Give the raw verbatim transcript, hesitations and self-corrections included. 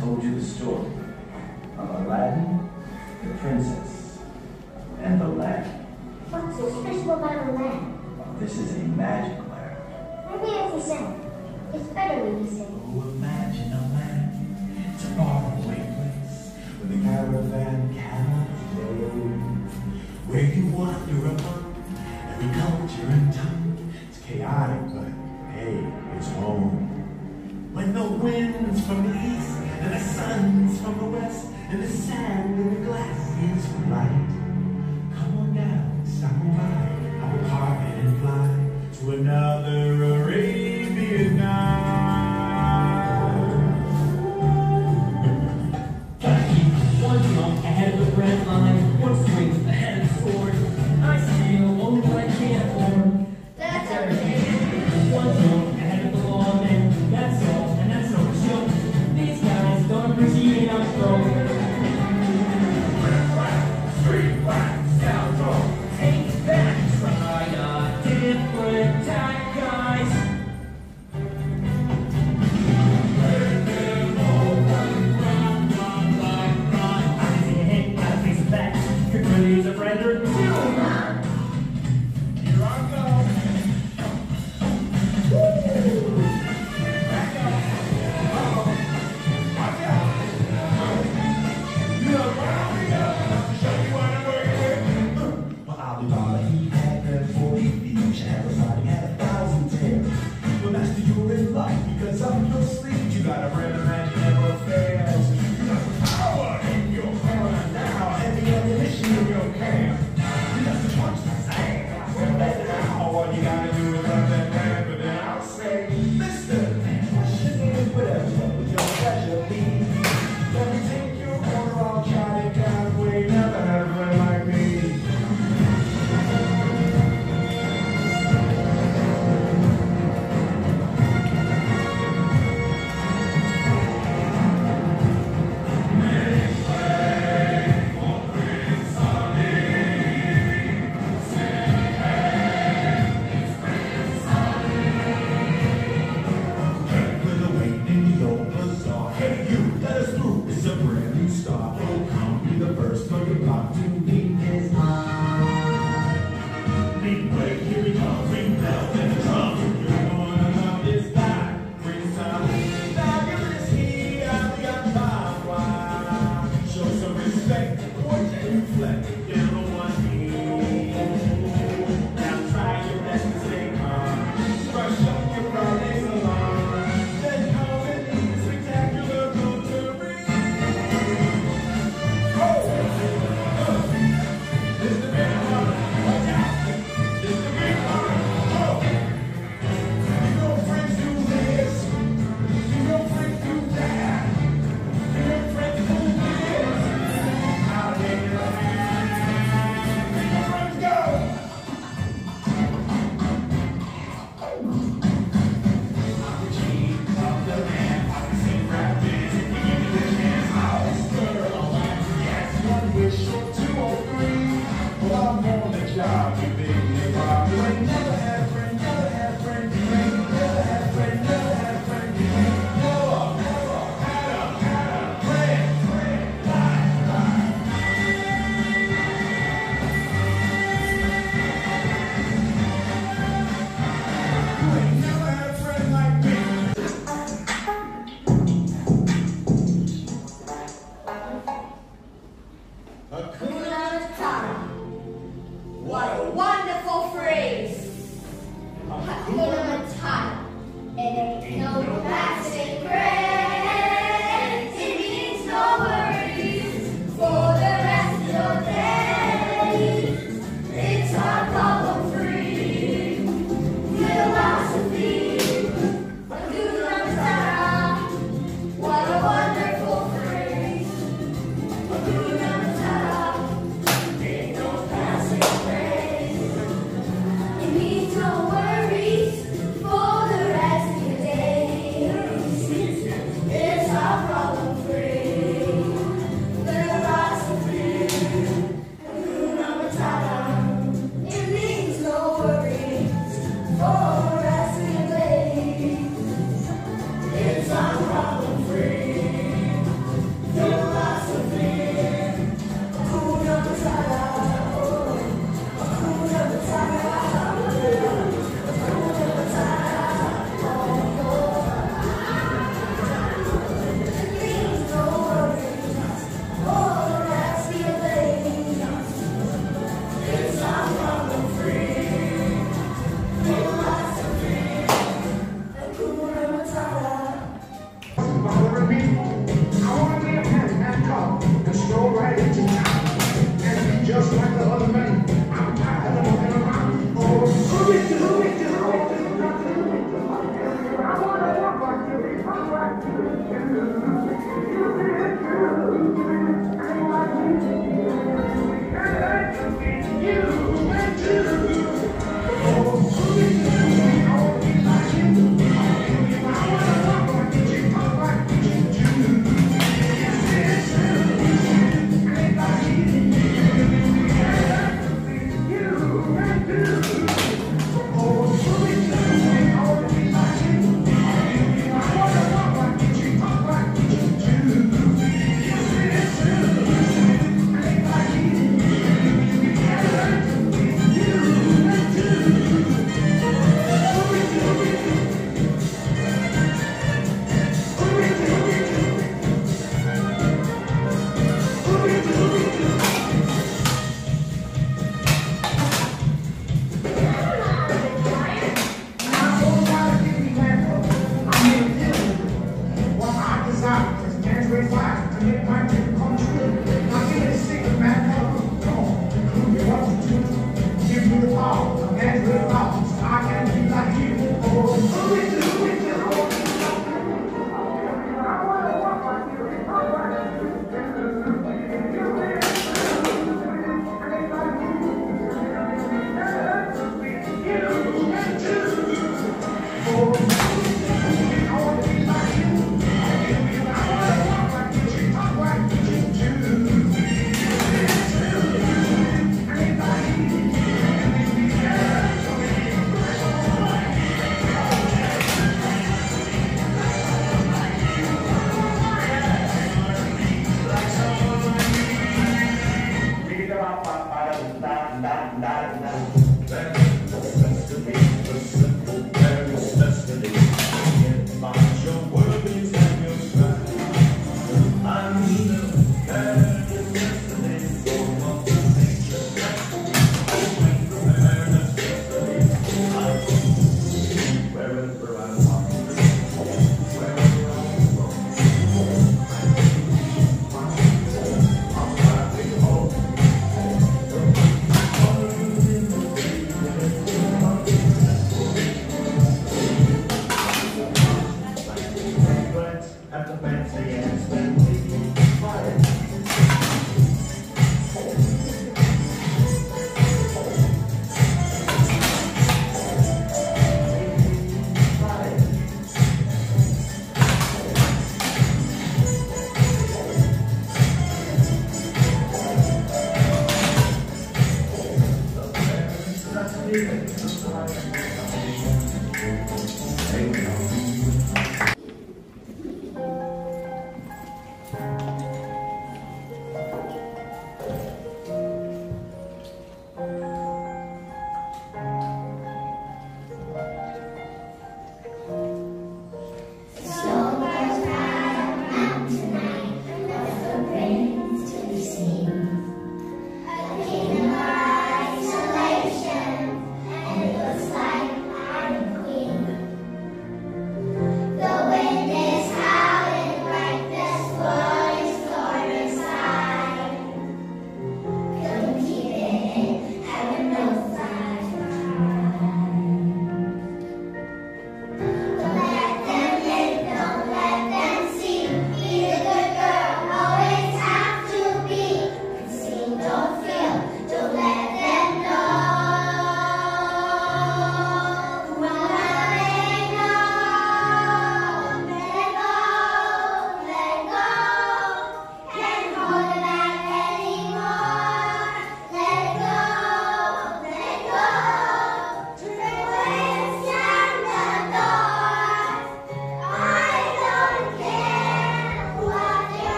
told you the story of Aladdin, the princess, and the lamp. What's so special about a lamp? This is a magic lamp. Maybe if we sing. It's better when you sing. Oh, imagine a land, it's a faraway place where the caravan cannot stay, where you wander among every culture and tongue. It's chaotic, but hey, it's home. When the wind's from the east and the sun's from the west and the sand in the glass is bright, come on down, stop on by, I will carve it and fly to another Arabian night. Gotta keep one jump ahead of the red line, one swing ahead of the sword. I steal only what I can't afford. That's everything. One jump ahead of the law, and that's all, and that's no joke. These guys don't appreciate our growth. Street fight, sound roll, take that. Try a different tack, guys. Let them all run, run, run, run, run. I can see a hit, gotta face a fact. Could really use a friend or two. Here I go. Woo! Back up. Uh-oh. Watch out. Look, round me up. To show you what I'm working with. Well, I'll be darling. He had the forty feet. Shahrazad had a thousand tails. Well, master, you're in luck because up your sleeve you got a random man never fails. You got the power in your corner now and the ammunition in your camp. You got the punch to say. Well, let it out. All you gotta do is love that man, but then I'll say, mister, what's your name? Whatever, what would your pleasure be? Let me take your corner, I'll try to guide way. Never had a friend like me. songs. I can